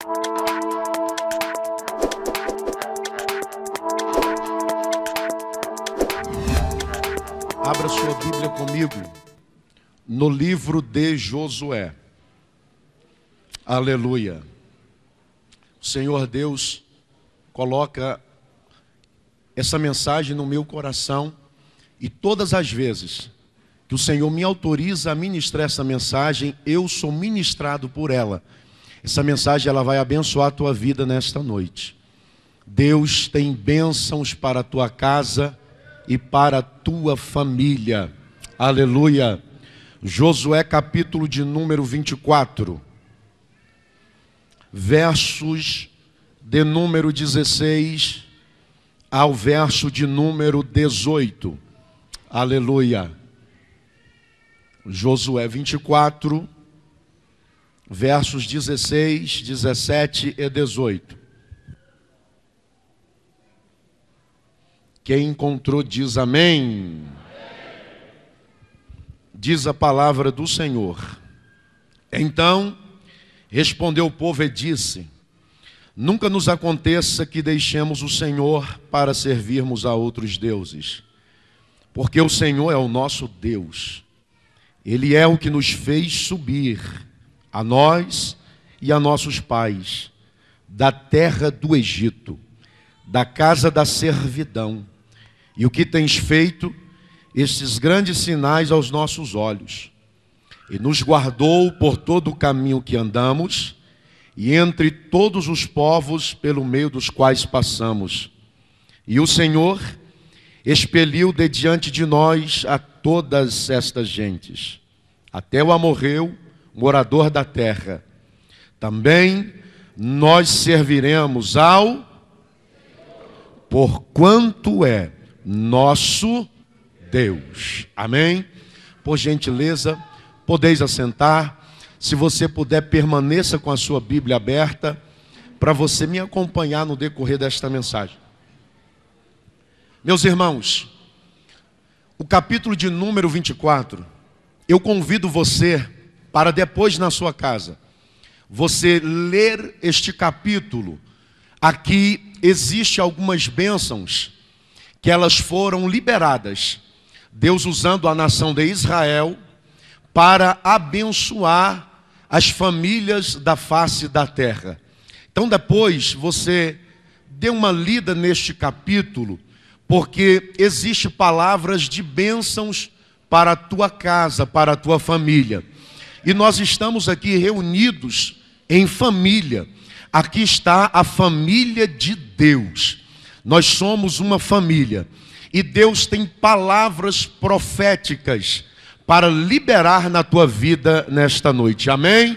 Abra sua Bíblia comigo no livro de Josué. Aleluia. O Senhor Deus coloca essa mensagem no meu coração e todas as vezes que o Senhor me autoriza a ministrar essa mensagem, eu sou ministrado por ela. Essa mensagem ela vai abençoar a tua vida nesta noite. Deus tem bênçãos para a tua casa e para a tua família. Aleluia. Josué capítulo de número 24. Versos de número 16 ao verso de número 18. Aleluia. Josué 24, versos 16, 17 e 18. Quem encontrou diz amém. Diz a palavra do Senhor. Então respondeu o povo e disse: nunca nos aconteça que deixemos o Senhor para servirmos a outros deuses, porque o Senhor é o nosso Deus. Ele é o que nos fez subir, a nós e a nossos pais, da terra do Egito, da casa da servidão. E o que tens feito estes grandes sinais aos nossos olhos, e nos guardou por todo o caminho que andamos, e entre todos os povos pelo meio dos quais passamos. E o Senhor expeliu de diante de nós a todas estas gentes, até o amorreu, morador da terra. Também nós serviremos ao porquanto é nosso Deus. Amém? Por gentileza, podeis assentar. Se você puder, permaneça com a sua Bíblia aberta para você me acompanhar no decorrer desta mensagem. Meus irmãos, o capítulo de número 24, eu convido você para depois na sua casa, você ler este capítulo. Aqui existe algumas bênçãos que elas foram liberadas. Deus usando a nação de Israel para abençoar as famílias da face da terra. Então depois você dê uma lida neste capítulo, porque existe palavras de bênçãos para a tua casa, para a tua família. E nós estamos aqui reunidos em família. Aqui está a família de Deus. Nós somos uma família. E Deus tem palavras proféticas para liberar na tua vida nesta noite. Amém?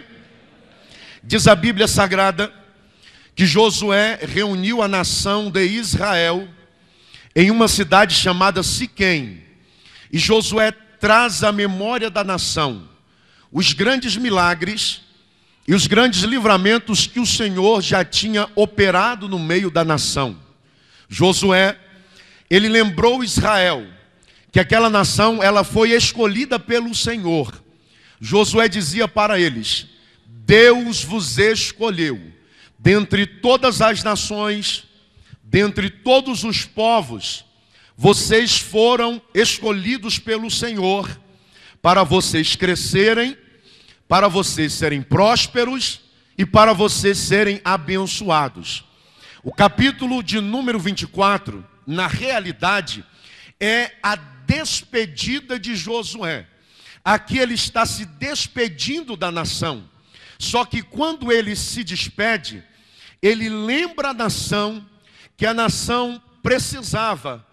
Diz a Bíblia Sagrada que Josué reuniu a nação de Israel em uma cidade chamada Siquém. E Josué traz à memória da nação os grandes milagres e os grandes livramentos que o Senhor já tinha operado no meio da nação. Josué, ele lembrou Israel que aquela nação ela foi escolhida pelo Senhor. Josué dizia para eles: Deus vos escolheu dentre todas as nações, dentre todos os povos. Vocês foram escolhidos pelo Senhor para vocês crescerem, para vocês serem prósperos e para vocês serem abençoados. O capítulo de número 24, na realidade, é a despedida de Josué. Aqui ele está se despedindo da nação. Só que quando ele se despede, ele lembra a nação que a nação precisava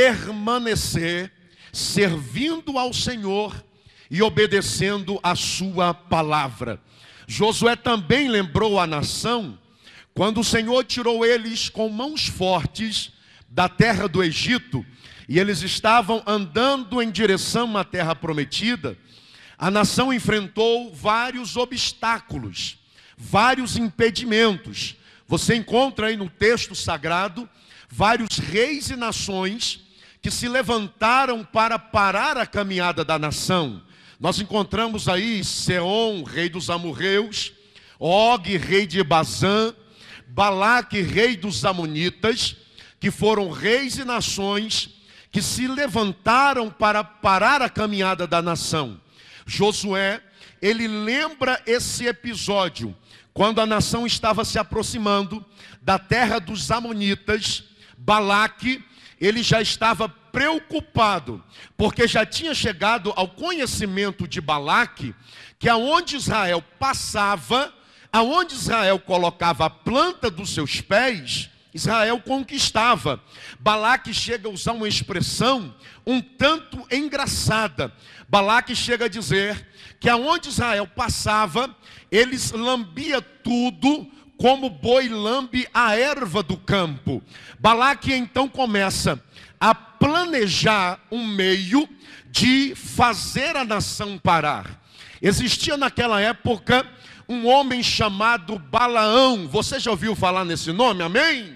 permanecer servindo ao Senhor e obedecendo a sua palavra. Josué também lembrou a nação quando o Senhor tirou eles com mãos fortes da terra do Egito, e eles estavam andando em direção à terra prometida. A nação enfrentou vários obstáculos, vários impedimentos. Você encontra aí no texto sagrado vários reis e nações que se levantaram para parar a caminhada da nação. Nós encontramos aí Seom, rei dos amorreus, Og, rei de Bazã, Balaque, rei dos Amonitas, que foram reis e nações que se levantaram para parar a caminhada da nação. Josué, ele lembra esse episódio, quando a nação estava se aproximando da terra dos Amonitas. Balaque, ele já estava preocupado, porque já tinha chegado ao conhecimento de Balaque, que aonde Israel passava, aonde Israel colocava a planta dos seus pés, Israel conquistava. Balaque chega a usar uma expressão um tanto engraçada. Balaque chega a dizer que aonde Israel passava, eles lambia tudo como boi lambe a erva do campo. Balaque então começa a planejar um meio de fazer a nação parar. Existia naquela época um homem chamado Balaão. Você já ouviu falar nesse nome? Amém?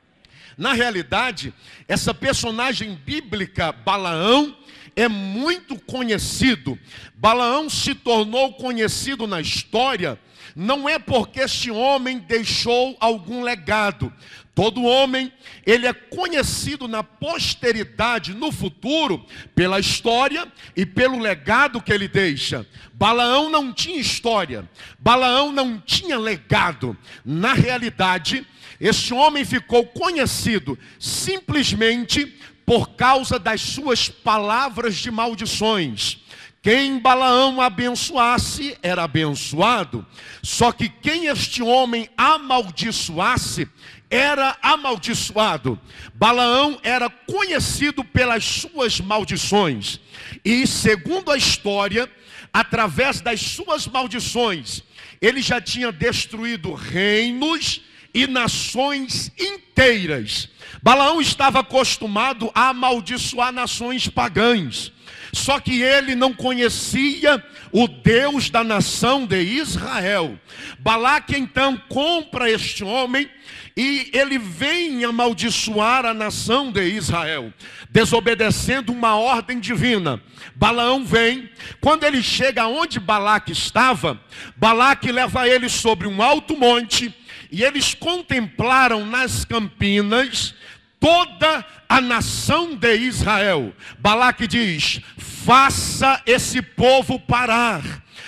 Na realidade, essa personagem bíblica, Balaão, é muito conhecido. Balaão se tornou conhecido na história, não é porque este homem deixou algum legado. Todo homem, ele é conhecido na posteridade, no futuro, pela história e pelo legado que ele deixa. Balaão não tinha história, Balaão não tinha legado. Na realidade, este homem ficou conhecido simplesmente por causa das suas palavras de maldições. Quem Balaão abençoasse era abençoado, só que quem este homem amaldiçoasse era amaldiçoado. Balaão era conhecido pelas suas maldições, e segundo a história, através das suas maldições, ele já tinha destruído reinos e nações inteiras. Balaão estava acostumado a amaldiçoar nações pagãs, só que ele não conhecia o Deus da nação de Israel. Balaque então compra este homem e ele vem amaldiçoar a nação de Israel, desobedecendo uma ordem divina. Balaão vem, quando ele chega onde Balaque estava, Balaque leva ele sobre um alto monte, e eles contemplaram nas campinas toda a nação de Israel. Balaque diz: faça esse povo parar,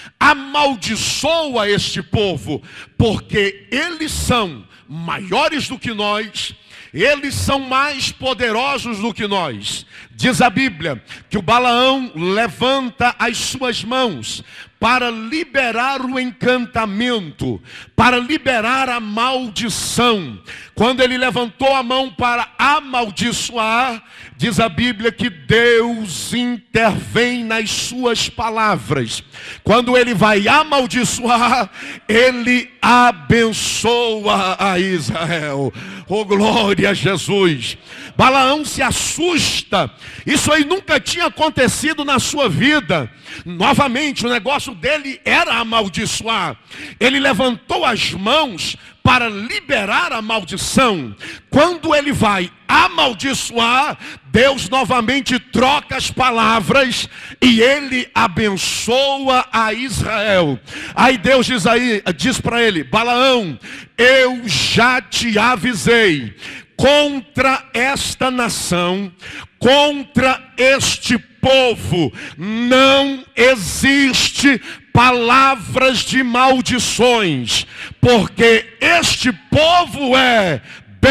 amaldiçoa este povo, porque eles são maiores do que nós, eles são mais poderosos do que nós. Diz a Bíblia que o Balaão levanta as suas mãos para liberar o encantamento, para liberar a maldição. Quando ele levantou a mão para amaldiçoar, diz a Bíblia que Deus intervém nas suas palavras. Quando ele vai amaldiçoar, ele abençoa a Israel. Oh, glória a Jesus! Balaão se assusta. Isso aí nunca tinha acontecido na sua vida. Novamente, o negócio dele era amaldiçoar. Ele levantou as mãos para liberar a maldição. Quando ele vai amaldiçoar, Deus novamente troca as palavras e ele abençoa a Israel. Aí Deus diz para ele: Balaão, eu já te avisei, contra esta nação, contra este povo, não existe palavras de maldições, porque este povo é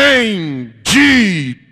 bendito.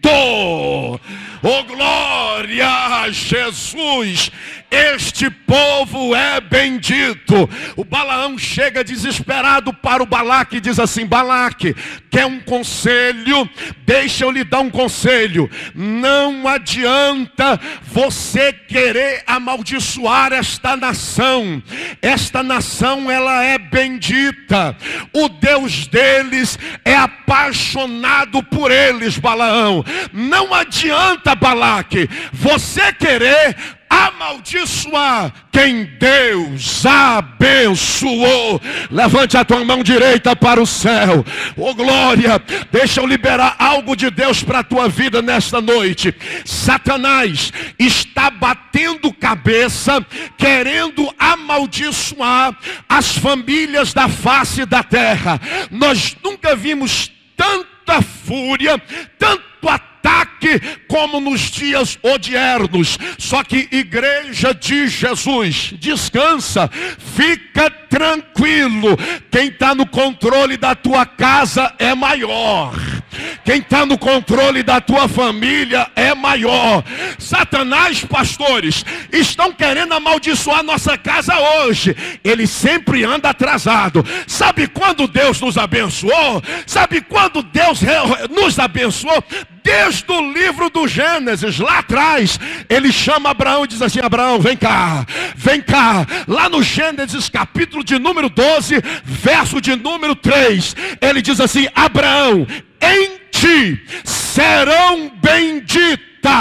Oh, glória a Jesus! Este povo é bendito. O Balaão chega desesperado para o Balaque e diz assim: Balaque, quer um conselho? Deixa eu lhe dar um conselho. Não adianta você querer amaldiçoar esta nação. Esta nação, ela é bendita. O Deus deles é apaixonado por eles, Balaão. Não adianta, Balaque, você querer amaldiçoar amaldiçoar quem Deus abençoou. Levante a tua mão direita para o céu. Oh glória, deixa eu liberar algo de Deus para a tua vida nesta noite. Satanás está batendo cabeça, querendo amaldiçoar as famílias da face da terra. Nós nunca vimos tanta fúria, tanto ataque como nos dias odiernos. Só que igreja de Jesus, descansa, fica tranquilo. Quem está no controle da tua casa é maior. Quem está no controle da tua família é maior. Satanás, pastores, estão querendo amaldiçoar nossa casa hoje. Ele sempre anda atrasado. Sabe quando Deus nos abençoou? Sabe quando Deus nos abençoou? Desde o livro do Gênesis, lá atrás, ele chama Abraão e diz assim: Abraão, vem cá, vem cá. Lá no Gênesis, capítulo de número 12, verso de número 3, ele diz assim: Abraão, em ti serão benditas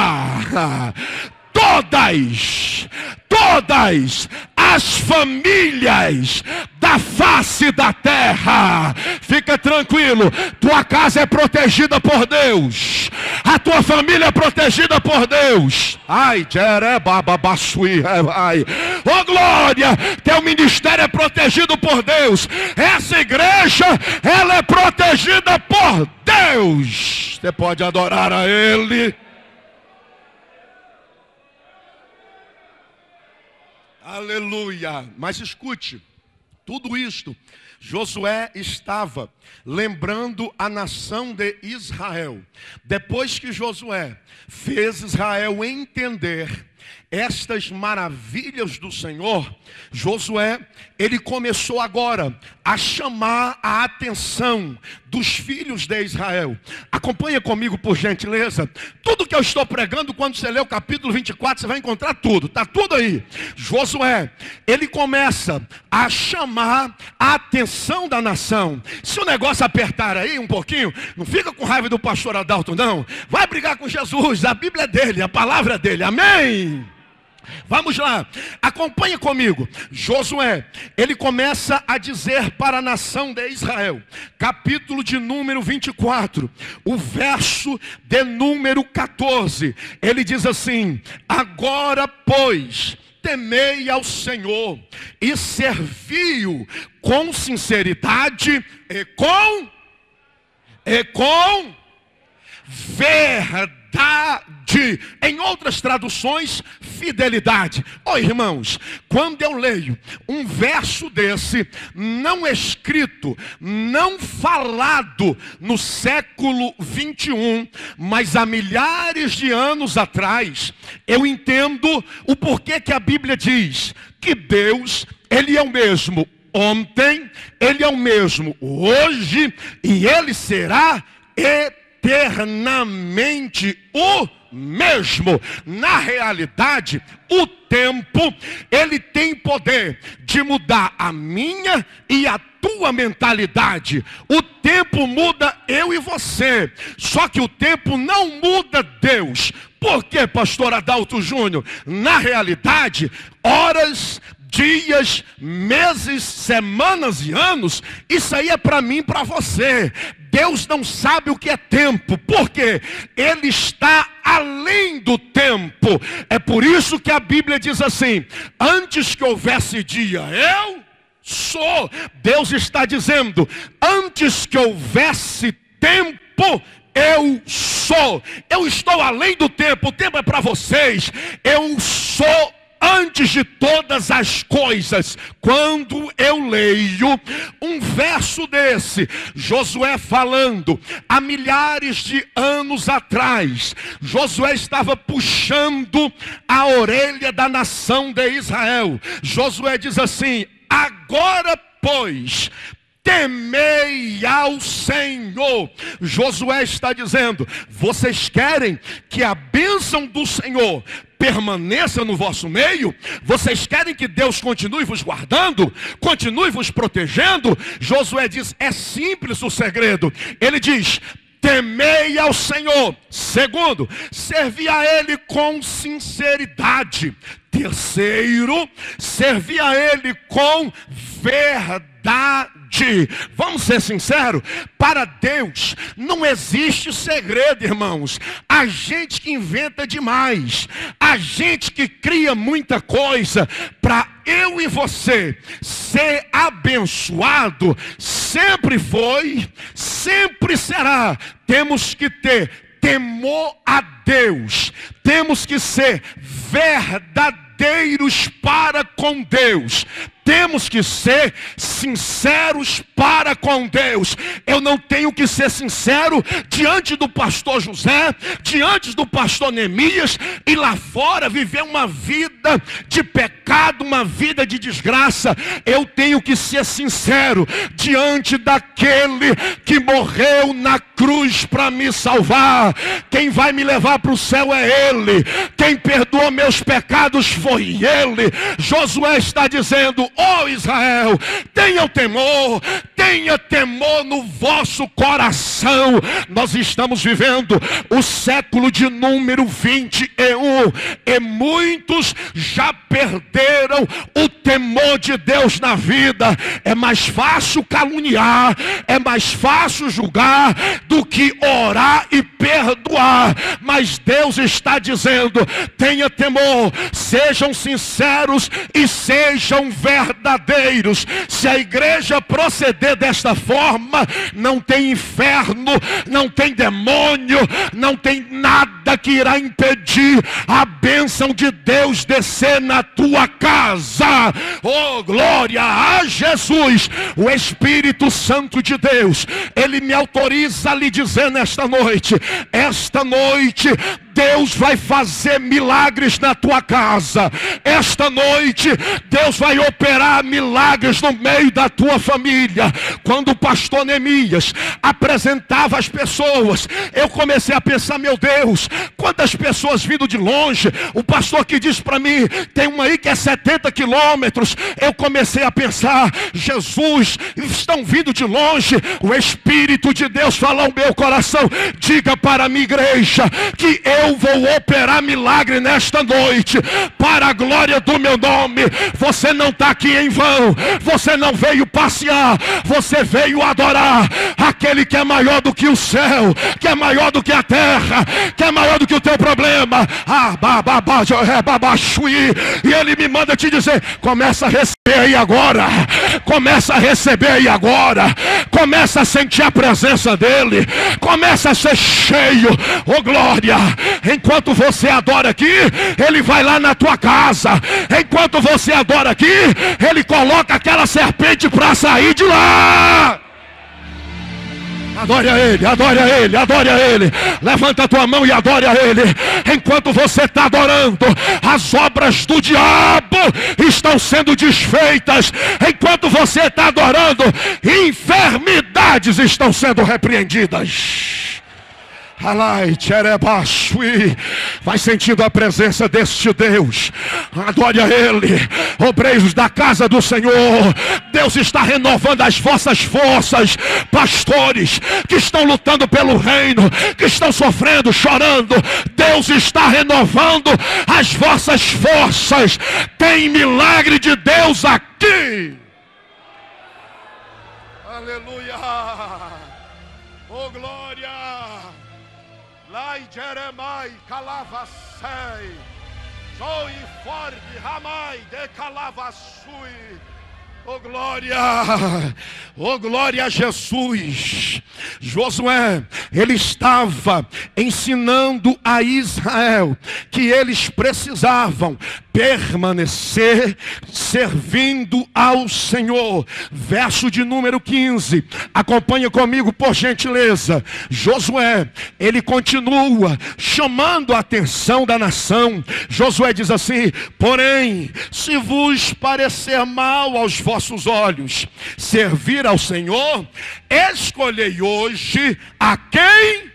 todas as famílias da face da terra. Fica tranquilo, tua casa é protegida por Deus, a tua família é protegida por Deus. Ai, oh glória, teu ministério é protegido por Deus. Essa igreja, ela é protegida por Deus. Você pode adorar a Ele. Aleluia. Mas escute, tudo isto Josué estava lembrando a nação de Israel. Depois que Josué fez Israel entender estas maravilhas do Senhor, Josué, ele começou agora a chamar a atenção dos filhos de Israel. Acompanha comigo, por gentileza. Tudo que eu estou pregando, quando você lê o capítulo 24, você vai encontrar tudo. Está tudo aí. Josué, ele começa a chamar a atenção da nação. Se o negócio apertar aí um pouquinho, não fica com raiva do pastor Adalto, não. Vai brigar com Jesus. A Bíblia é dele, a palavra é dele. Amém? Vamos lá, acompanhe comigo. Josué, ele começa a dizer para a nação de Israel, capítulo de número 24, o verso de número 14, ele diz assim: agora pois, temei ao Senhor e servi-o com sinceridade e com verdade. Em outras traduções, fidelidade. Oh, irmãos, quando eu leio um verso desse, não escrito, não falado no século 21, mas há milhares de anos atrás, eu entendo o porquê que a Bíblia diz que Deus, Ele é o mesmo ontem, Ele é o mesmo hoje e Ele será eternamente o mesmo. Na realidade, o tempo, ele tem poder de mudar a minha e a tua mentalidade. O tempo muda eu e você, só que o tempo não muda Deus. Por quê, pastor Adalto Júnior? Na realidade, horas, dias, meses, semanas e anos, isso aí é para mim e para você. Deus não sabe o que é tempo, porque Ele está além do tempo. É por isso que a Bíblia diz assim: antes que houvesse dia, eu sou. Deus está dizendo: antes que houvesse tempo, eu sou. Eu estou além do tempo. O tempo é para vocês. Eu sou antes de todas as coisas. Quando eu leio um verso desse, Josué falando há milhares de anos atrás, Josué estava puxando a orelha da nação de Israel. Josué diz assim: agora pois, temei ao Senhor. Josué está dizendo: vocês querem que a bênção do Senhor permaneça no vosso meio? Vocês querem que Deus continue vos guardando? Continue vos protegendo? Josué diz: é simples o segredo. Ele diz: temei ao Senhor. Segundo, servi a Ele com sinceridade. Terceiro, servi a Ele com verdade. Vamos ser sinceros, para Deus não existe segredo, irmãos. A gente que inventa demais, a gente que cria muita coisa, para eu e você ser abençoado, sempre foi, sempre será. Temos que ter temor a Deus, temos que ser verdadeiros para com Deus. Temos que ser sinceros para com Deus. Eu não tenho que ser sincero diante do pastor José, diante do pastor Neemias, e lá fora viver uma vida de pecado, uma vida de desgraça. Eu tenho que ser sincero diante daquele que morreu na cruz para me salvar. Quem vai me levar para o céu é Ele. Quem perdoou meus pecados foi Ele. Josué está dizendo: ó Israel, tenha temor no vosso coração. Nós estamos vivendo o século de número 21 e muitos já perderam o temor de Deus na vida. É mais fácil caluniar, é mais fácil julgar do que orar e perdoar. Mas Deus está dizendo: tenha temor, sejam sinceros e sejam verdadeiros. Se a igreja proceder desta forma, não tem inferno, não tem demônio, não tem nada que irá impedir a bênção de Deus descer na tua casa. Oh, glória a Jesus! O Espírito Santo de Deus, Ele me autoriza a lhe dizer nesta noite: esta noite Deus vai fazer milagres na tua casa. Esta noite Deus vai operar milagres no meio da tua família. Quando o pastor Neemias apresentava as pessoas, eu comecei a pensar: meu Deus, quantas pessoas vindo de longe. O pastor que disse para mim: tem uma aí que é 70 quilômetros. Eu comecei a pensar: Jesus, estão vindo de longe. O Espírito de Deus fala ao meu coração: diga para a minha igreja que eu vou operar milagre nesta noite, para a glória do meu nome. Você não está aqui em vão, você não veio passear, você veio adorar aquele que é maior do que o céu, que é maior do que a terra, que é maior do que o teu problema. E Ele me manda te dizer: começa a receber aí agora, começa a receber aí agora, começa a sentir a presença dEle, começa a ser cheio. Oh glória! Enquanto você adora aqui, Ele vai lá na tua casa. Enquanto você adora aqui, Ele coloca aquela serpente para sair de lá. Adore a Ele, adore a Ele, adore a Ele. Levanta a tua mão e adore a Ele. Enquanto você está adorando, as obras do diabo estão sendo desfeitas. Enquanto você está adorando, enfermidades estão sendo repreendidas. Vai sentindo a presença deste Deus. Adore a Ele, obreiros da casa do Senhor. Deus está renovando as vossas forças. Pastores que estão lutando pelo reino, que estão sofrendo, chorando, Deus está renovando as vossas forças. Tem milagre de Deus aqui. Aleluia. Oh glória. Lai Jeremai Calavasei, Joy Ford Ramai de Calavasui. Oh glória a Jesus. Josué, ele estava ensinando a Israel que eles precisavam permanecer servindo ao Senhor. Verso de número 15. Acompanha comigo, por gentileza. Josué, ele continua chamando a atenção da nação. Josué diz assim: porém, se vos parecer mal aos vossos olhos servir ao Senhor, escolhei hoje a quem?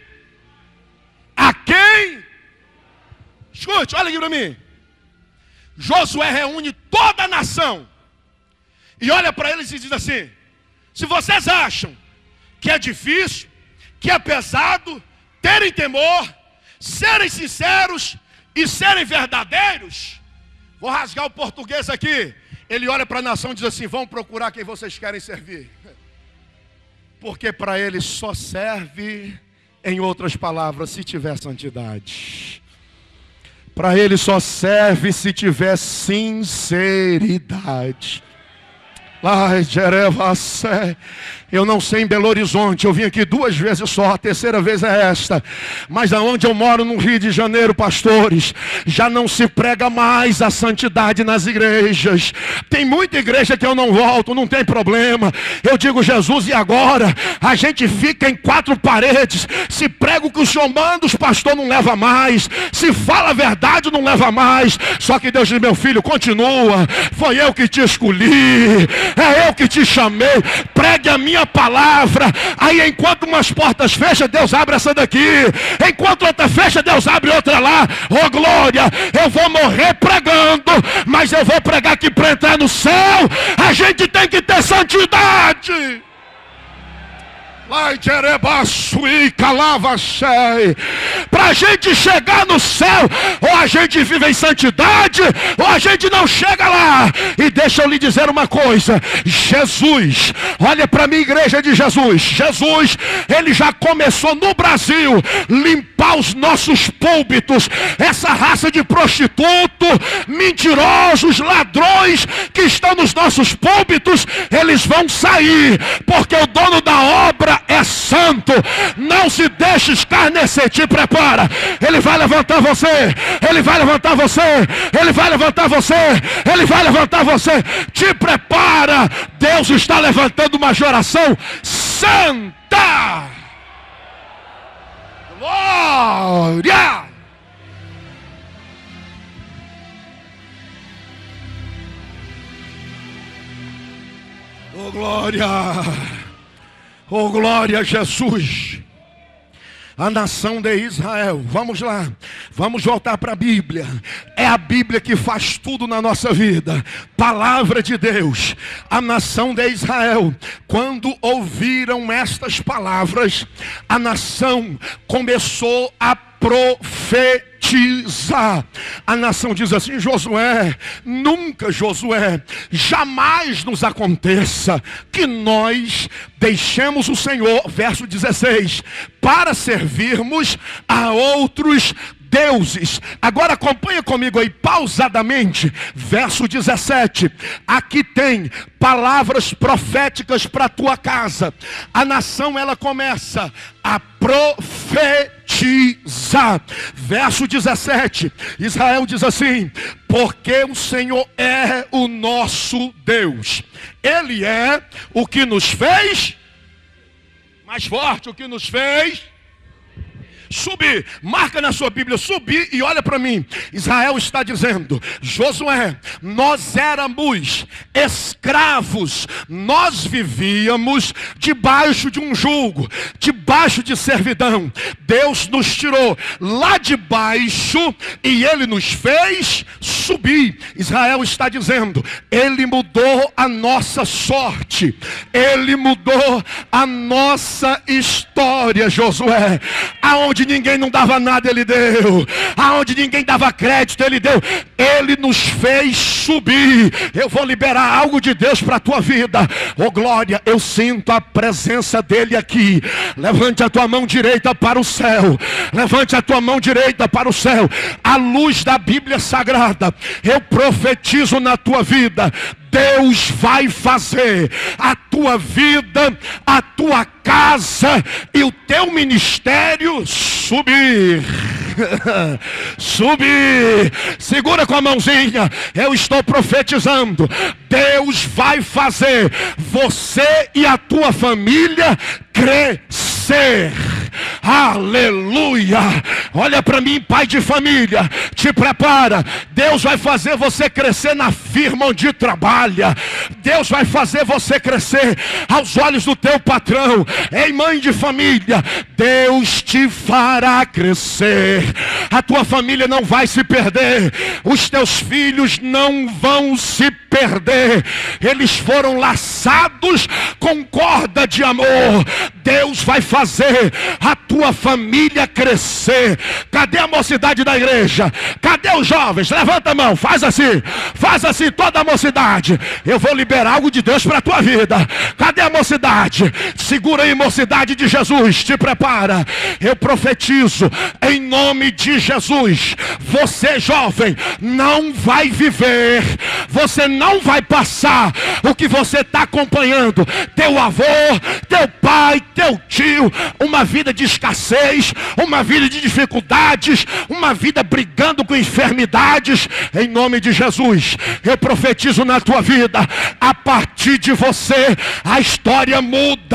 Escute, olha aqui para mim. Josué reúne toda a nação e olha para eles e diz assim: se vocês acham que é difícil, que é pesado, terem temor, serem sinceros e serem verdadeiros. Vou rasgar o português aqui. Ele olha para a nação e diz assim: vão procurar quem vocês querem servir. Porque para ele só serve, em outras palavras, se tiver santidade. Para ele só serve se tiver sinceridade. Ai, Jerevassé. Eu não sei em Belo Horizonte, eu vim aqui 2 vezes só, a terceira vez é esta. Mas aonde eu moro no Rio de Janeiro, pastores, já não se prega mais a santidade nas igrejas. Tem muita igreja que eu não volto, não tem problema. Eu digo: Jesus, e agora? A gente fica em 4 paredes. Se prega o que o senhor manda, os pastores não leva mais. Se fala a verdade, não leva mais. Só que Deus diz: meu filho, continua. Foi eu que te escolhi. É eu que te chamei. Pregue a minha palavra. Aí enquanto umas portas fecham, Deus abre essa daqui. Enquanto outra fecha, Deus abre outra lá. Oh glória, eu vou morrer pregando, mas eu vou pregar que para entrar no céu a gente tem que ter santidade. Para a gente chegar no céu, ou a gente vive em santidade, ou a gente não chega lá. E deixa eu lhe dizer uma coisa: Jesus, olha para mim, igreja de Jesus. Jesus, ele já começou no Brasil limpar os nossos púlpitos. Essa raça de prostituto, mentirosos, ladrões que estão nos nossos púlpitos, eles vão sair, porque o dono da obra é santo. Não se deixe escarnecer. Te prepara. Ele vai levantar você. Ele vai levantar você. Ele vai levantar você. Ele vai levantar você. Te prepara. Deus está levantando uma geração santa. Glória. Oh glória. Oh glória a Jesus. A nação de Israel. Vamos lá. Vamos voltar para a Bíblia. É a Bíblia que faz tudo na nossa vida. Palavra de Deus. A nação de Israel, quando ouviram estas palavras, a nação começou a profetizar. A nação diz assim: Josué, nunca, Josué, jamais nos aconteça que nós deixemos o Senhor, verso 16, para servirmos a outros deuses. Agora acompanha comigo aí pausadamente, verso 17. Aqui tem palavras proféticas para a tua casa. A nação, ela começa a profetizar. Verso 17, Israel diz assim: porque o Senhor é o nosso Deus. Ele é o que nos fez, mais forte, o que nos fez subir. Marca na sua Bíblia, subir, e olha para mim. Israel está dizendo: Josué, nós éramos escravos, nós vivíamos debaixo de um jugo, debaixo de servidão. Deus nos tirou lá de baixo e Ele nos fez subir. Israel está dizendo: Ele mudou a nossa sorte, Ele mudou a nossa história. Josué, aonde ninguém não dava nada, Ele deu. Aonde ninguém dava crédito, Ele deu. Ele nos fez subir. Eu vou liberar algo de Deus para a tua vida. Oh glória, eu sinto a presença dEle aqui. Levante a tua mão direita para o céu. Levante a tua mão direita para o céu. A luz da Bíblia Sagrada, eu profetizo na tua vida. Deus vai fazer a tua vida, a tua casa e o teu ministério subir. Subir. Segura com a mãozinha. Eu estou profetizando. Deus vai fazer você e a tua família crescer. Aleluia. Olha para mim, pai de família, te prepara. Deus vai fazer você crescer na firma onde trabalha. Deus vai fazer você crescer aos olhos do teu patrão. Ei, mãe de família, Deus te fará crescer. A tua família não vai se perder. Os teus filhos não vão se perder. Eles foram laçados com corda de amor. Deus vai fazer a tua família crescer. Cadê a mocidade da igreja? Cadê os jovens? Levanta a mão, faz assim toda a mocidade. Eu vou liberar algo de Deus para a tua vida. Cadê a mocidade? Segura aí, mocidade de Jesus, te prepara. Eu profetizo em nome de Jesus, você jovem não vai viver, você não vai passar o que você está acompanhando, teu avô, teu pai, teu tio, uma vida de escassez, uma vida de dificuldades, uma vida brigando com enfermidades. Em nome de Jesus, eu profetizo na tua vida, a partir de você a história muda.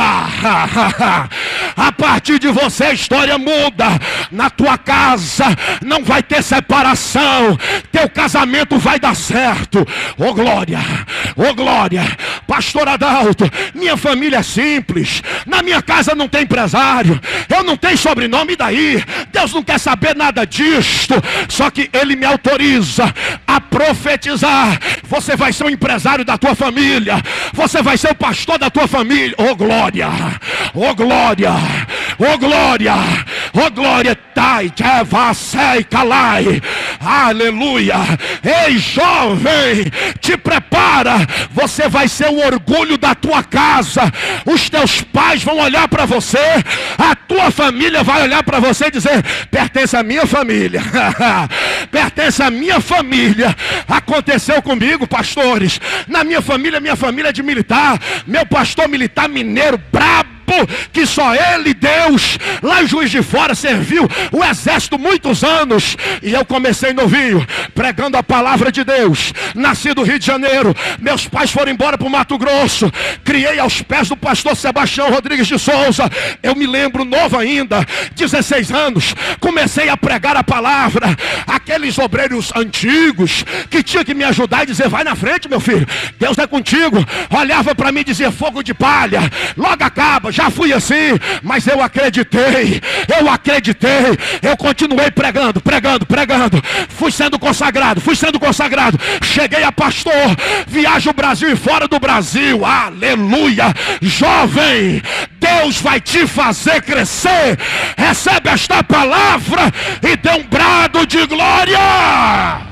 A partir de você a história muda. Na tua casa não vai ter separação, teu casamento vai dar certo. Oh glória, oh glória. Pastor Adalto, minha família é simples, na minha casa não tem empresário, eu não tenho sobrenome, e daí? Deus não quer saber nada disto. Só que Ele me autoriza a profetizar. Você vai ser o empresário da tua família, você vai ser o pastor da tua família. Oh glória, oh glória, oh glória, oh glória. Tai, sei, calai. Aleluia. Ei jovem, te prepara. Você vai ser o orgulho da tua casa. Os teus pais vão olhar para você, a tua família vai olhar para você e dizer: pertence à minha família. Pertence à minha família. Aconteceu comigo, pastores. Na minha família é de militar. Meu pastor militar mineiro, brabo, que só ele, Deus, lá em Juiz de Fora, serviu o exército muitos anos. E eu comecei novinho, pregando a palavra de Deus. Nasci do Rio de Janeiro, meus pais foram embora para o Mato Grosso. Criei aos pés do pastor Sebastião Rodrigues de Souza. Eu me lembro novo ainda, 16 anos, comecei a pregar a palavra. Aqueles obreiros antigos que tinham que me ajudar e dizer: vai na frente, meu filho, Deus é contigo. Olhava para mim e dizia: fogo de palha, logo acaba. Já fui assim, mas eu acreditei, eu continuei pregando. Fui sendo consagrado. Cheguei a pastor, viajo o Brasil e fora do Brasil. Aleluia. Jovem, Deus vai te fazer crescer. Recebe esta palavra e dê um brado de glória.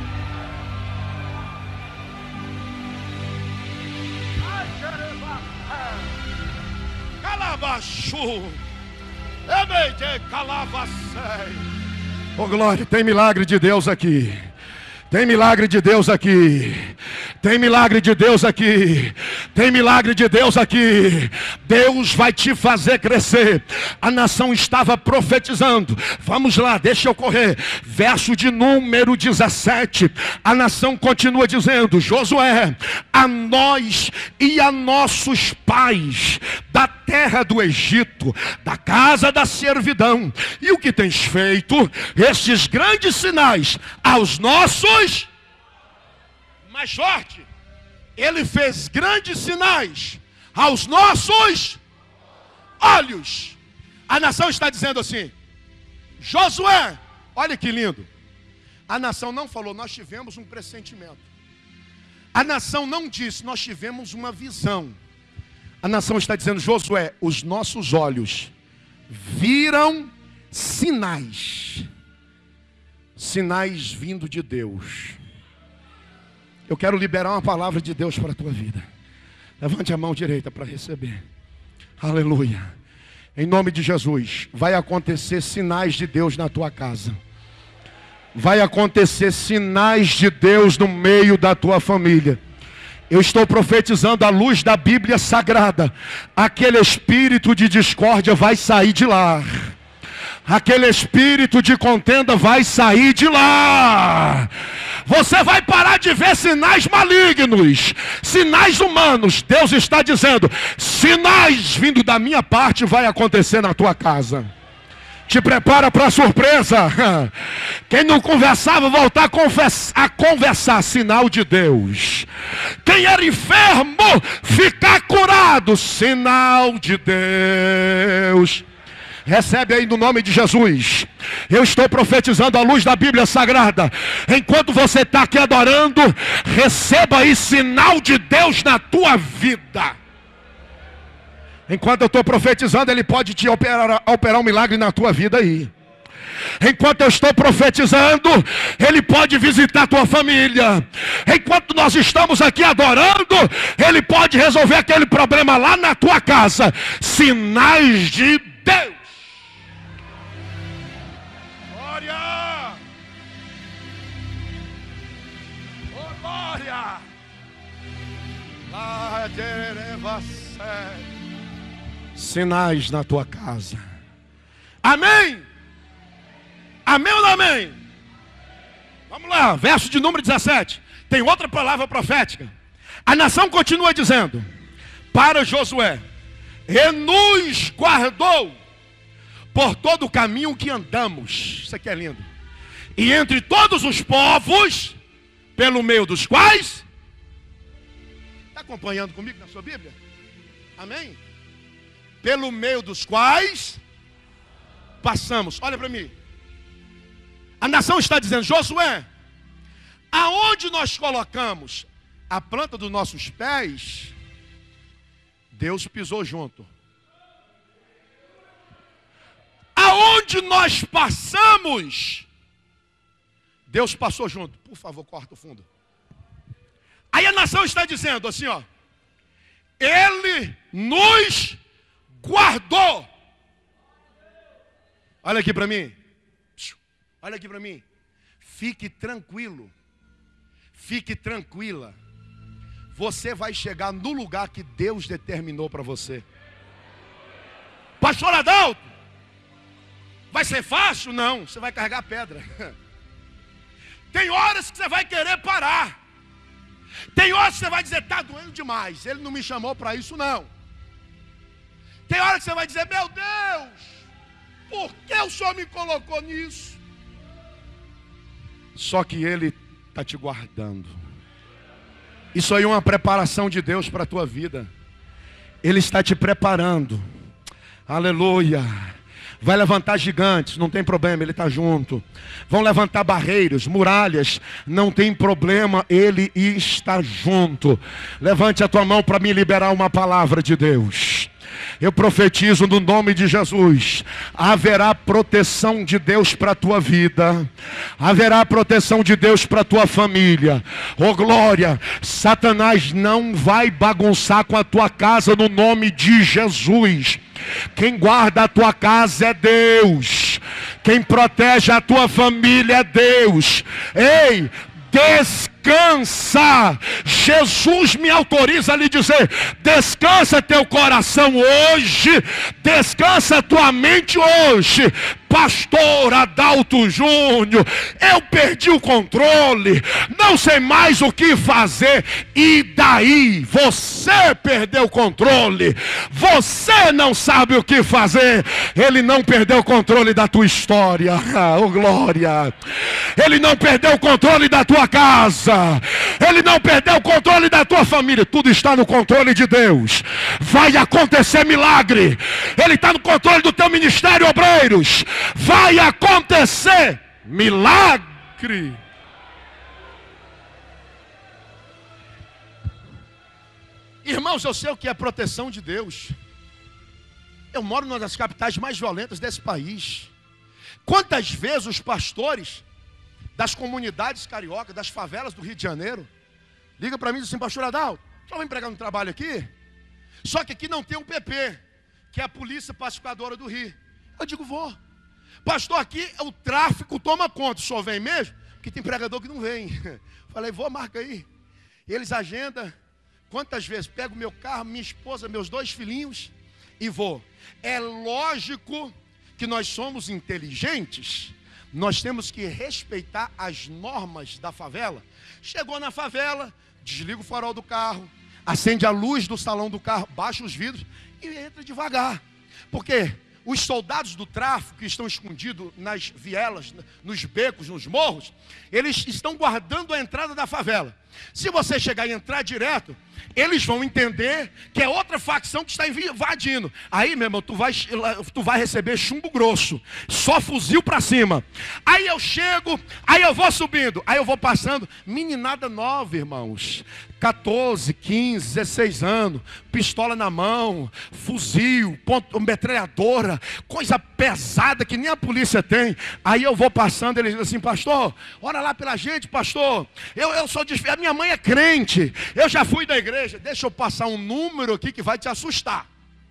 Oh glória, tem milagre de Deus aqui. Tem milagre de Deus aqui. Tem milagre de Deus aqui. Tem milagre de Deus aqui. Deus vai te fazer crescer. A nação estava profetizando. Vamos lá, deixa eu correr. Verso de número 17. A nação continua dizendo: Josué, a nós e a nossos pais, da terra do Egito, da casa da servidão, e o que tens feito? Estes grandes sinais aos nossos. Mais forte. Ele fez grandes sinais aos nossos olhos. A nação está dizendo assim: Josué, olha que lindo. A nação não falou: nós tivemos um pressentimento. A nação não disse: nós tivemos uma visão. A nação está dizendo: Josué, os nossos olhos viram sinais. Sinais vindo de Deus. Eu quero liberar uma palavra de Deus para a tua vida. Levante a mão direita para receber. Aleluia. Em nome de Jesus, vai acontecer sinais de Deus na tua casa. Vai acontecer sinais de Deus no meio da tua família. Eu estou profetizando à luz da Bíblia Sagrada. Aquele espírito de discórdia vai sair de lá. Aquele espírito de contenda vai sair de lá. Você vai parar de ver sinais malignos, sinais humanos. Deus está dizendo: sinais vindo da minha parte vai acontecer na tua casa. Te prepara para a surpresa. Quem não conversava, voltar a conversar. Sinal de Deus. Quem era enfermo, ficar curado. Sinal de Deus. Recebe aí no nome de Jesus. Eu estou profetizando à luz da Bíblia Sagrada. Enquanto você está aqui adorando, receba aí sinal de Deus na tua vida. Enquanto eu estou profetizando, Ele pode te operar um milagre na tua vida aí. Enquanto eu estou profetizando, Ele pode visitar a tua família. Enquanto nós estamos aqui adorando, Ele pode resolver aquele problema lá na tua casa. Sinais de Deus. Glória! Oh, glória! Sinais na tua casa. Amém? Amém ou não amém? Vamos lá, verso de número 17. Tem outra palavra profética. A nação continua dizendo para Josué: e nos guardou por todo o caminho que andamos. Isso aqui é lindo. E entre todos os povos, pelo meio dos quais... Está acompanhando comigo na sua Bíblia? Amém? Pelo meio dos quais passamos. Olha para mim. A nação está dizendo: Josué, aonde nós colocamos a planta dos nossos pés, Deus pisou junto. Aonde nós passamos, Deus passou junto. Por favor, corta o fundo. Aí a nação está dizendo assim, ó: Ele nos guardou. Olha aqui para mim. Olha aqui para mim. Fique tranquilo. Fique tranquila. Você vai chegar no lugar que Deus determinou para você. Pastor Adalto, vai ser fácil? Não, você vai carregar pedra. Tem horas que você vai querer parar. Tem horas que você vai dizer: está doendo demais, Ele não me chamou para isso não. Tem horas que você vai dizer: meu Deus, por que o Senhor me colocou nisso? Só que Ele está te guardando. Isso aí é uma preparação de Deus para a tua vida. Ele está te preparando. Aleluia. Vai levantar gigantes, não tem problema, Ele está junto. Vão levantar barreiras, muralhas, não tem problema, Ele está junto. Levante a tua mão para me liberar uma palavra de Deus. Eu profetizo no nome de Jesus: haverá proteção de Deus para a tua vida, haverá proteção de Deus para a tua família. Oh glória! Satanás não vai bagunçar com a tua casa no nome de Jesus. Quem guarda a tua casa é Deus. Quem protege a tua família é Deus. Ei, descansa. Jesus me autoriza a lhe dizer: descansa teu coração hoje, descansa tua mente hoje. Pastor Adalto Júnior, eu perdi o controle, não sei mais o que fazer. E daí? Você perdeu o controle, você não sabe o que fazer. Ele não perdeu o controle da tua história, oh glória. Ele não perdeu o controle da tua casa, Ele não perdeu o controle da tua família. Tudo está no controle de Deus. Vai acontecer milagre. Ele está no controle do teu ministério, obreiros. Vai acontecer milagre. Irmãos, eu sei o que é proteção de Deus. Eu moro numa das capitais mais violentas desse país. Quantas vezes os pastores das comunidades cariocas, das favelas do Rio de Janeiro, liga para mim e diz assim: pastor Adalto, só vem pregar no trabalho aqui? Só que aqui não tem um PP, que é a Polícia Pacificadora do Rio. Eu digo: vou. Pastor, aqui o tráfico toma conta. O senhor vem mesmo? Porque tem pregador que não vem. Falei: vou, marca aí. Eles agendam. Quantas vezes? Pego meu carro, minha esposa, meus 2 filhinhos e vou. É lógico que nós somos inteligentes. Nós temos que respeitar as normas da favela. Chegou na favela, desliga o farol do carro, acende a luz do salão do carro, baixa os vidros e entra devagar. Por quê? Os soldados do tráfico que estão escondidos nas vielas, nos becos, nos morros, eles estão guardando a entrada da favela. Se você chegar e entrar direto, eles vão entender que é outra facção que está invadindo. Aí, meu irmão, tu vai receber chumbo grosso, só fuzil para cima. Aí eu chego, aí eu vou subindo, aí eu vou passando, meninada nova, irmãos, 14, 15, 16 anos, pistola na mão, fuzil, metralhadora, coisa pesada que nem a polícia tem. Aí eu vou passando, eles dizem assim: pastor, ora lá pela gente, pastor, eu sou desfiado, minha mãe é crente, eu já fui da igreja. Deixa eu passar um número aqui que vai te assustar.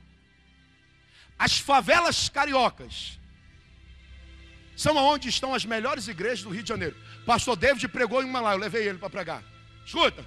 As favelas cariocas são onde estão as melhores igrejas do Rio de Janeiro. Pastor David pregou em uma lá, eu levei ele para pregar. Escuta,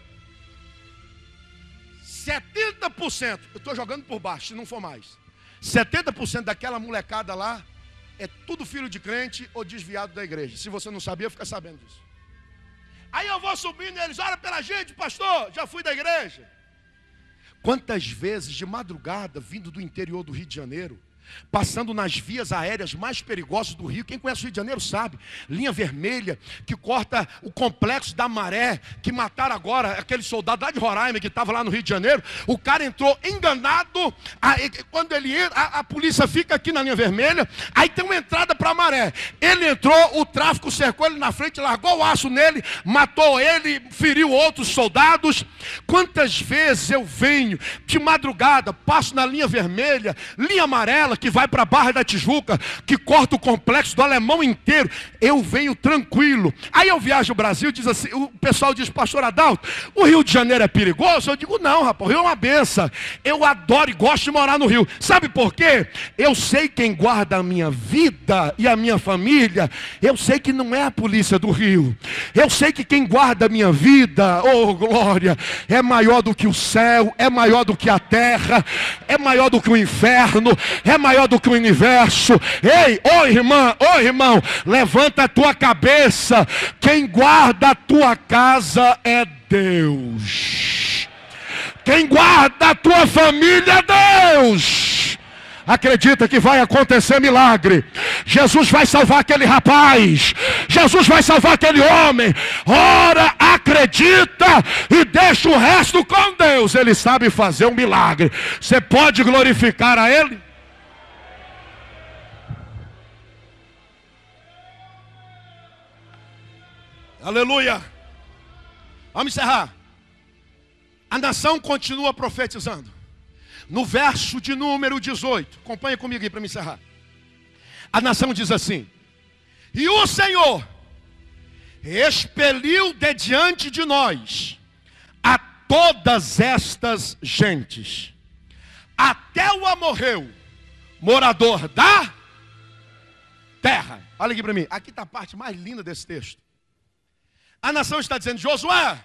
70%, eu estou jogando por baixo, se não for mais, 70% daquela molecada lá é tudo filho de crente ou desviado da igreja. Se você não sabia, fica sabendo disso. Aí eu vou subindo e eles: ora pela gente, pastor, já fui da igreja. Quantas vezes de madrugada, vindo do interior do Rio de Janeiro, passando nas vias aéreas mais perigosas do Rio. Quem conhece o Rio de Janeiro sabe, linha vermelha que corta o complexo da Maré, que mataram agora aquele soldado lá de Roraima que estava lá no Rio de Janeiro. O cara entrou enganado, quando ele entra, a polícia fica aqui na linha vermelha, aí tem uma entrada para a Maré. Ele entrou, o tráfico cercou ele na frente, largou o aço nele, matou ele, feriu outros soldados. Quantas vezes eu venho de madrugada, passo na linha vermelha, linha amarela, que vai para a Barra da Tijuca, que corta o complexo do Alemão inteiro, eu venho tranquilo. Aí eu viajo o Brasil, diz assim, o pessoal diz: pastor Adalto, o Rio de Janeiro é perigoso? Eu digo: não, rapaz, o Rio é uma benção. Eu adoro e gosto de morar no Rio. Sabe por quê? Eu sei quem guarda a minha vida e a minha família. Eu sei que não é a polícia do Rio. Eu sei que quem guarda a minha vida, oh glória, é maior do que o céu, é maior do que a terra, é maior do que o inferno, é maior do que o universo. Ei, ô irmão, levanta a tua cabeça. Quem guarda a tua casa é Deus. Quem guarda a tua família é Deus. Acredita que vai acontecer milagre. Jesus vai salvar aquele rapaz. Jesus vai salvar aquele homem. Ora, acredita e deixa o resto com Deus. Ele sabe fazer um milagre. Você pode glorificar a Ele? Aleluia. Vamos encerrar. A nação continua profetizando. No verso de número 18, acompanha comigo aí para me encerrar. A nação diz assim: e o Senhor expeliu de diante de nós a todas estas gentes, até o amorreu, morador da terra. Olha aqui para mim, aqui está a parte mais linda desse texto. A nação está dizendo: Josué,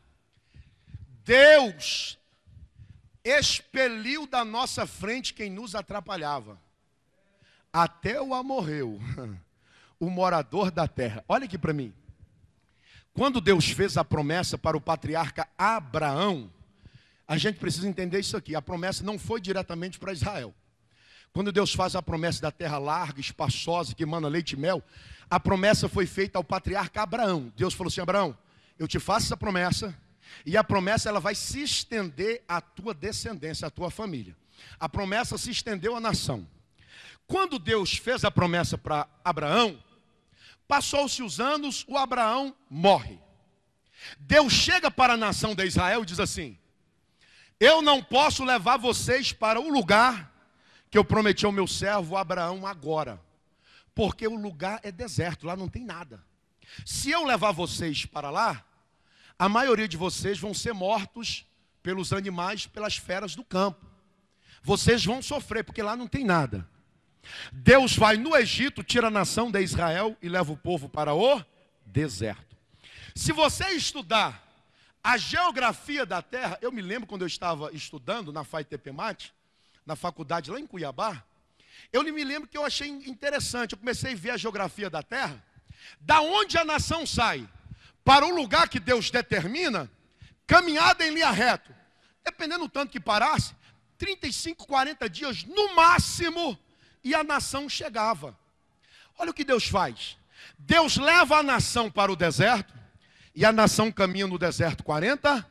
Deus expeliu da nossa frente quem nos atrapalhava, até o amorreu, o morador da terra. Olha aqui para mim. Quando Deus fez a promessa para o patriarca Abraão, a gente precisa entender isso aqui. A promessa não foi diretamente para Israel. Quando Deus faz a promessa da terra larga, espaçosa, que emana leite e mel, a promessa foi feita ao patriarca Abraão. Deus falou assim: Abraão, eu te faço essa promessa, e a promessa ela vai se estender à tua descendência, à tua família. A promessa se estendeu à nação. Quando Deus fez a promessa para Abraão, passou-se os anos, o Abraão morre. Deus chega para a nação de Israel e diz assim: eu não posso levar vocês para o lugar que eu prometi ao meu servo Abraão agora, porque o lugar é deserto, lá não tem nada. Se eu levar vocês para lá, a maioria de vocês vão ser mortos pelos animais, pelas feras do campo. Vocês vão sofrer, porque lá não tem nada. Deus vai no Egito, tira a nação de Israel e leva o povo para o deserto. Se você estudar a geografia da terra, eu me lembro quando eu estava estudando na FAITEPEMAT, na faculdade lá em Cuiabá, eu me lembro que eu achei interessante, eu comecei a ver a geografia da terra, da onde a nação sai para o lugar que Deus determina, caminhada em linha reta, dependendo do tanto que parasse, 35, 40 dias no máximo, e a nação chegava. Olha o que Deus faz. Deus leva a nação para o deserto, E a nação caminha no deserto 40?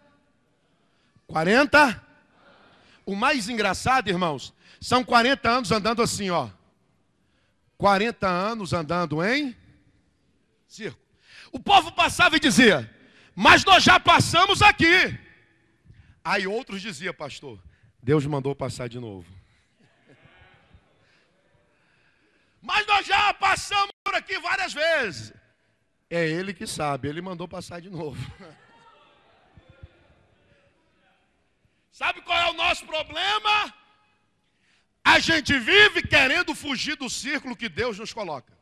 40? O mais engraçado, irmãos, são 40 anos andando assim, ó. 40 anos andando em círculo. O povo passava e dizia, mas nós já passamos aqui. Aí outros diziam, pastor, Deus mandou passar de novo. Mas nós já passamos por aqui várias vezes. É Ele que sabe, Ele mandou passar de novo. Sabe qual é o nosso problema? A gente vive querendo fugir do círculo que Deus nos coloca.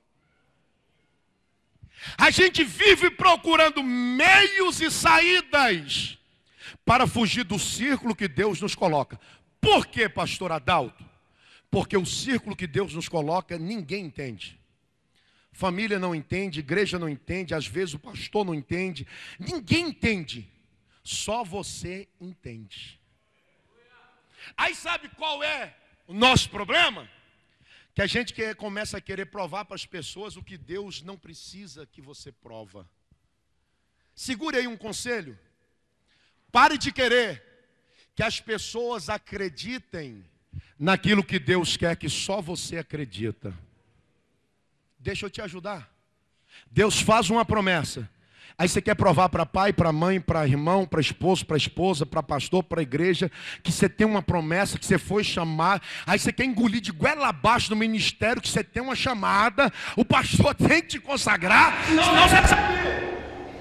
A gente vive procurando meios e saídas para fugir do círculo que Deus nos coloca. Por quê, pastor Adalto? Porque o círculo que Deus nos coloca, ninguém entende. Família não entende, igreja não entende, às vezes o pastor não entende. Ninguém entende. Só você entende. Aí sabe qual é o nosso problema? Que a gente começa a querer provar para as pessoas o que Deus não precisa que você prova. Segure aí um conselho. Pare de querer que as pessoas acreditem naquilo que Deus quer que só você acredita. Deixa eu te ajudar. Deus faz uma promessa. Aí você quer provar para pai, para mãe, para irmão, para esposo, para esposa, para pastor, para igreja, que você tem uma promessa, que você foi chamar. Aí você quer engolir de goela abaixo no ministério, que você tem uma chamada. O pastor tem que te consagrar, senão você precisa.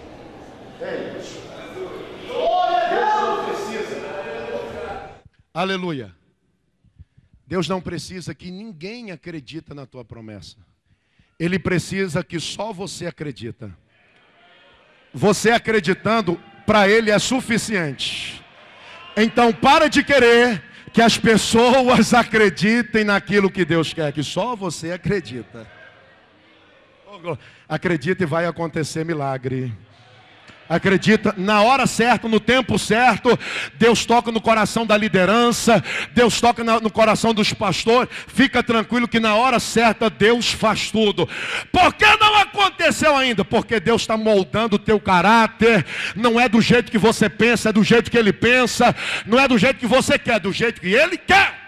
Aleluia. Deus não precisa que ninguém acredita na tua promessa. Ele precisa que só você acredita. Você acreditando, para Ele é suficiente. Então para de querer que as pessoas acreditem naquilo que Deus quer, que só você acredita. Acredita e vai acontecer milagre. Acredita, na hora certa, no tempo certo, Deus toca no coração da liderança, Deus toca no coração dos pastores. Fica tranquilo que na hora certa Deus faz tudo. Por que não aconteceu ainda? Porque Deus está moldando o teu caráter. Não é do jeito que você pensa, é do jeito que Ele pensa. Não é do jeito que você quer, é do jeito que Ele quer.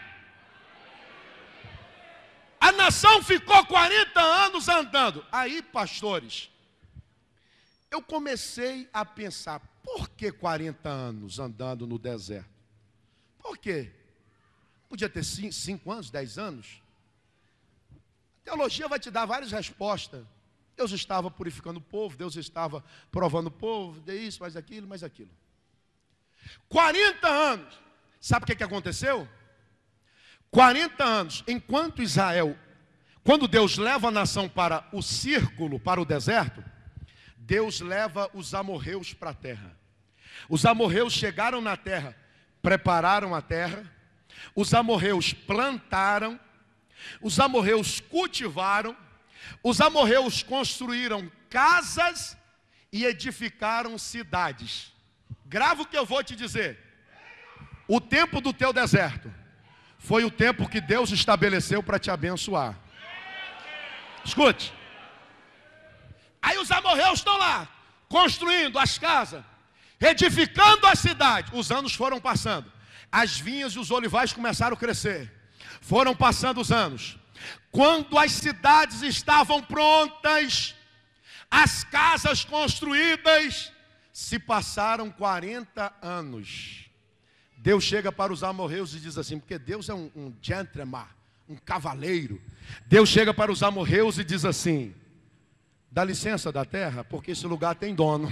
A nação ficou 40 anos andando. Aí, pastores, eu comecei a pensar, por que 40 anos andando no deserto? Por quê? Podia ter 5 anos, 10 anos? A teologia vai te dar várias respostas. Deus estava purificando o povo, Deus estava provando o povo, de isso, mais aquilo, mais aquilo. 40 anos. Sabe o que aconteceu? 40 anos, enquanto Israel, quando Deus leva a nação para o círculo, para o deserto, Deus leva os amorreus para a terra. Os amorreus chegaram na terra, prepararam a terra. Os amorreus plantaram. Os amorreus cultivaram. Os amorreus construíram casas e edificaram cidades. Grava o que eu vou te dizer. O tempo do teu deserto foi o tempo que Deus estabeleceu para te abençoar. Escute. Aí os amorreus estão lá, construindo as casas, edificando a cidade. Os anos foram passando. As vinhas e os olivais começaram a crescer. Foram passando os anos. Quando as cidades estavam prontas, as casas construídas, se passaram 40 anos. Deus chega para os amorreus e diz assim, porque Deus é um gentleman, um cavaleiro. Deus chega para os amorreus e diz assim, dá licença da terra, porque esse lugar tem dono.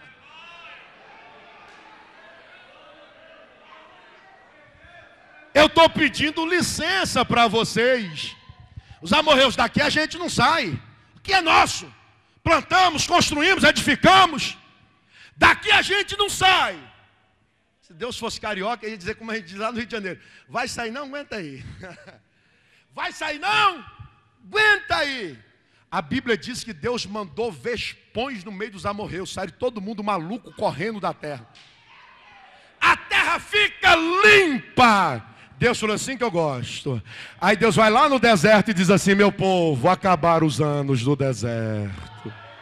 Eu estou pedindo licença para vocês. Os amorreus daqui a gente não sai. Aqui é nosso. Plantamos, construímos, edificamos. Daqui a gente não sai. Se Deus fosse carioca, ele ia dizer como a gente diz lá no Rio de Janeiro. Vai sair não? Aguenta aí. Vai sair não? Aguenta aí. A Bíblia diz que Deus mandou vespões no meio dos amorreus. Saíram todo mundo maluco correndo da terra. A terra fica limpa. Deus falou assim que eu gosto. Aí Deus vai lá no deserto e diz assim, meu povo, acabaram os anos do deserto.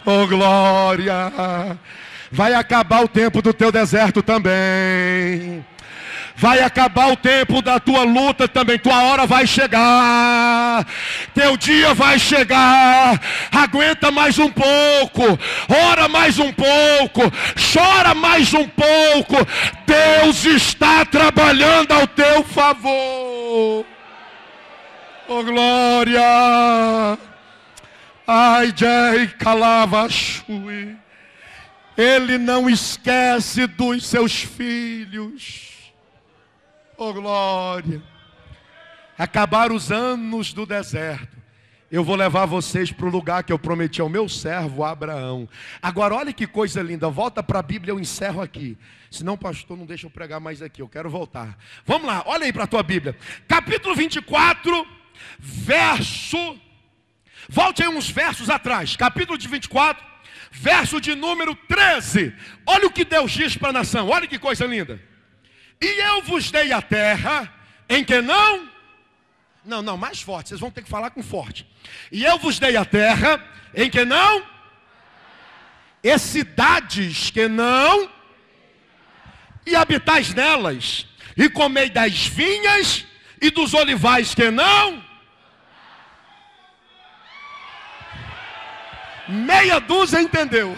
Oh glória! Vai acabar o tempo do teu deserto também. Vai acabar o tempo da tua luta também. Tua hora vai chegar. Teu dia vai chegar. Aguenta mais um pouco. Ora mais um pouco. Chora mais um pouco. Deus está trabalhando ao teu favor. Oh glória. Ai, Jai Calavachui. Ele não esquece dos seus filhos. Oh glória. Acabaram os anos do deserto. Eu vou levar vocês para o lugar que eu prometi ao meu servo Abraão. Agora olha que coisa linda. Volta para a Bíblia, eu encerro aqui. Senão pastor não deixa eu pregar mais aqui. Eu quero voltar. Vamos lá, olha aí para a tua Bíblia. Capítulo 24, verso. Volte aí uns versos atrás. Capítulo de 24, verso de número 13. Olha o que Deus diz para a nação. Olha que coisa linda. E eu vos dei a terra em que não, mais forte, vocês vão ter que falar com forte. E eu vos dei a terra em que não, e cidades que não, e habitais nelas, e comei das vinhas e dos olivais que não. Meia dúzia entendeu.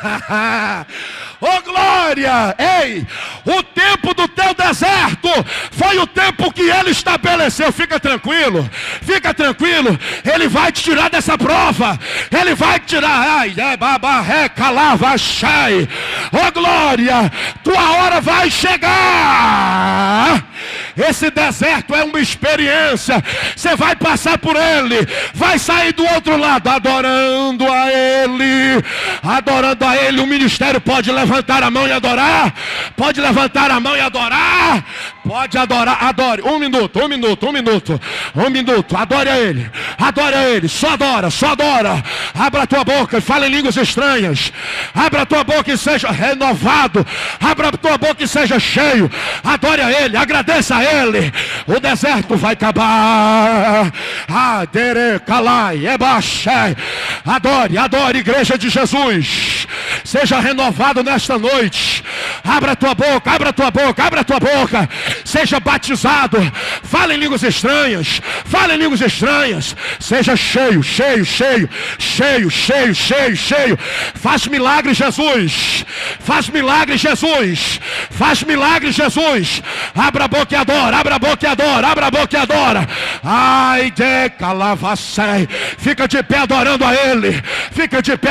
Oh glória! Ei, o tempo do teu deserto foi o tempo que Ele estabeleceu. Fica tranquilo, fica tranquilo. Ele vai te tirar dessa prova. Ele vai te tirar. Ai, babaré, calava, chai. Oh glória! Tua hora vai chegar. Esse deserto é uma experiência. Você vai passar por ele. Vai sair do outro lado adorando a Ele. Adorando a Ele. O ministério pode levantar a mão e adorar. Pode levantar a mão e adorar. Pode adorar. Adore. Um minuto. Adore a Ele. Adore a Ele. Só adora. Abra a tua boca e fala em línguas estranhas. Abra a tua boca e seja renovado. Abra a tua boca e seja cheio. Adore a Ele. Agradeça a Ele. O deserto vai acabar. Adore, igreja de Jesus. Seja renovado nesta noite. Abra a tua boca. Seja batizado. Fala em línguas estranhas. Seja cheio. Faz milagre, Jesus. Abra a boca e adora. Ai, de calavacei. Fica de pé adorando a Ele. Fica de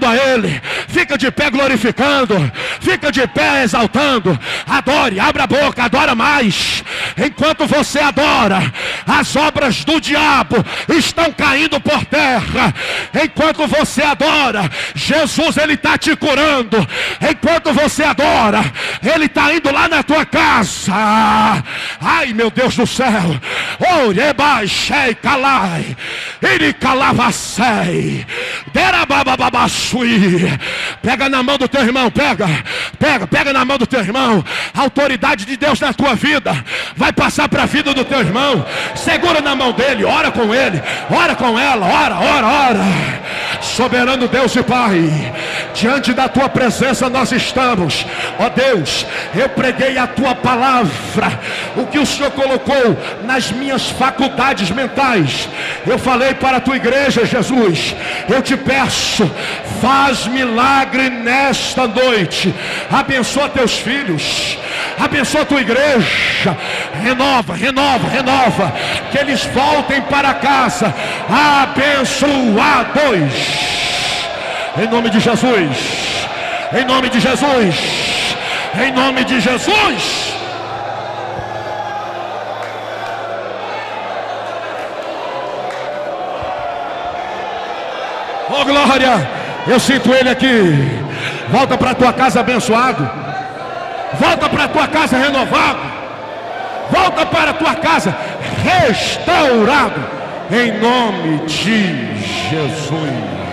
pé glorificando. Fica de pé exaltando. Adore, abra a boca, adora mais. Enquanto você adora, as obras do diabo estão caindo por terra. Enquanto você adora, Jesus, Ele está te curando. Enquanto você adora, Ele está indo lá na tua casa. Ai, meu Deus do céu. Orebaixei calai. Ele calavacei. Derababababasui. Pega na mão do teu irmão, pega na mão do teu irmão. A autoridade de Deus na tua vida vai passar para a vida do teu irmão. Segura na mão dele, ora com ele, ora com ela, ora. Soberano Deus e Pai, diante da tua presença nós estamos. Ó Deus, eu preguei a tua palavra, o que o Senhor colocou nas minhas faculdades mentais. Eu falei para a tua igreja, Jesus. Eu te peço, faz milagre nesta noite. Abençoa teus filhos, abençoa a tua igreja. Renova. Que eles voltem para casa abençoados. Em nome de Jesus. Em nome de Jesus. Oh glória. Eu sinto Ele aqui. Volta para a tua casa abençoado. Volta para a tua casa renovado. Volta para a tua casa restaurado. Em nome de Jesus.